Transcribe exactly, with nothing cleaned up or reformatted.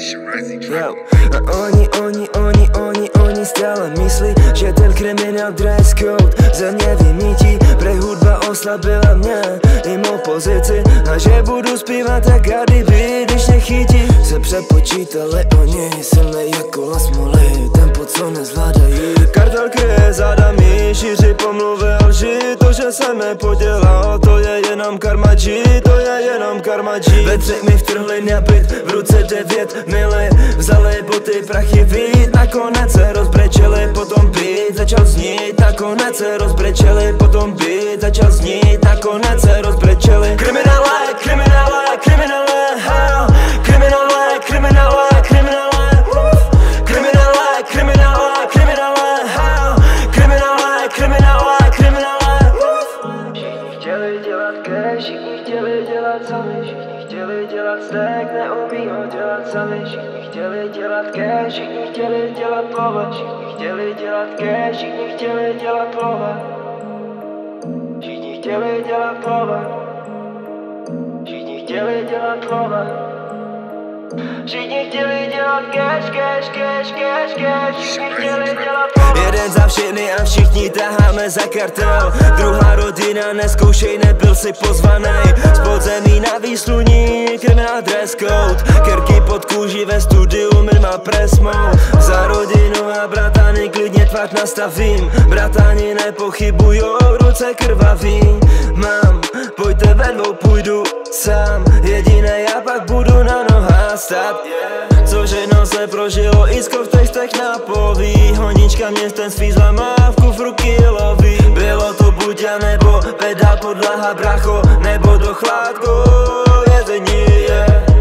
Yo. A oni, oni, oni, oni, oni stále myslí, že ten kriminál dress code za nevymítí. Pre hudba oslabila mě i mou pozici a že budu zpívat tak Cardi B, když nechytí. Se přepočítali oni silnej jako lasmoly, tempo co nezvládají. Kartel kryje zádami, šíří pomluvy a lži. To, že jsem nepodělal, to je jenom karma G, to je jenom karma G. Ve třech mi vtrhli na byt, v ruce devět mili. Vzali boty, prachy vít, nakonec se rozbrečeli, potom beat začal znít. Nakonec se rozbrečeli, potom beat začal znít. Nakonec se rozbrečeli. Kriminále, kriminále, kriminále, hell. Kriminále, kriminále, kriminále, kriminále, kriminále, kriminále, hell. Kriminále, kriminále, kriminále. Všichni chtěli dělat cash, všichni chtěli dělat sami. Všichni chtěli dělat stack, neumí ho dělat sami. Všichni chtěli dělat cash, všichni chtěli dělat plova. Všichni chtěli dělat cash, všichni chtěli dělat plova. Všichni chtěli dělat plova. Všichni chtěli dělat plova. Všichni chtěli dělat cash, cash, cash, cash, cash. Všichni chtěli dělat plova. Jeden za všechny a všichni taháme za kartel. Druhá rodina, neskoušej, nebyl si pozvanej. Z podzemí na výsluní, kriminál dress code. Kerky pod kůží ve studiu, my má presmou. Za rodinu a bratany klidně tvář nastavím. Bratani nepochybujou, ruce krvavý. Mám, pojďte ve dvou, půjdu sám. Jediné já pak budu na nohách stát. Co všechno se prožilo, Isko v textech napoví. Honička městem svízla, má v kufru kilový. Bylo to buď já nebo pedál podlaha, bracho, nebo do chládku vězení, yeah.